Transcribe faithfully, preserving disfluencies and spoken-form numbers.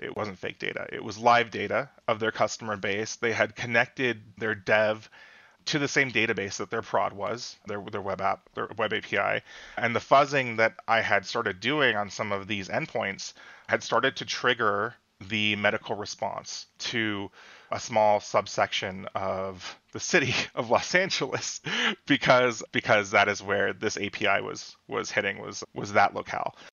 It wasn't fake data. It was live data of their customer base. They had connected their dev to the same database that their prod was, their their web app, their web A P I. And the fuzzing that I had started doing on some of these endpoints had started to trigger the medical response to a small subsection of the city of Los Angeles because because that is where this A P I was was hitting was was that locale.